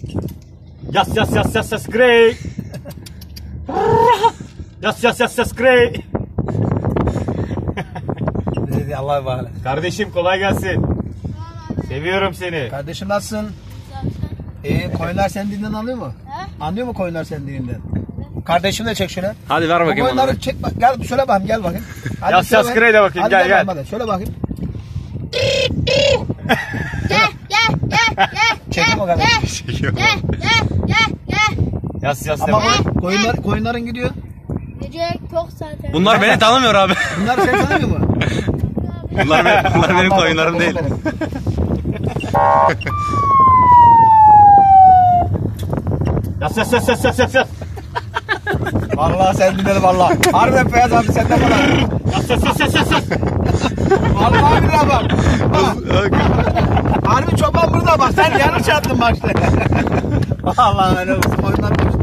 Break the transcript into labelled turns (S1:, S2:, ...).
S1: Yas yas yas yas yas grey. Yas yas yas yas grey.
S2: Dedi Allah'a emanet.
S1: Kardeşim kolay gelsin. Seviyorum seni.
S2: Kardeşim nasılsın? Koyunlar senin dilinden anlıyor mu? He? Anlıyor mu koyunlar senin dilinden? Kardeşim de çek şöyle.
S3: Hadi ver bakayım.
S2: Koyunları çek bak. Gel söyle bakayım gel bakayım. Hadi
S1: Yas yas grey de bakayım gel gel.
S2: Hadi söyle bakayım.
S4: Gel.
S2: Çekim o kadar.
S3: Çekiyor.
S4: Gel.
S1: Yas yas de
S2: Ama
S1: bakayım.
S2: koyunların gidiyor.
S4: Gece çok zaten.
S3: Bunlar beni tanımıyor abi.
S2: Bunlar sen tanımıyor mu?
S3: Bunlar benim koyunlarım değil.
S1: Yas yas yas yas yas yas yas.
S2: Vallahi sen dinledin vallahi. Harbiden Feyyaz abi senden bana.
S1: Yas yas yas yas yas yas.
S2: Vallahi billahi bak. Harbi çoban burada bak. Sen yanlış attın bak işte. Vallahi öyle olsun. Koyunlar konuştu.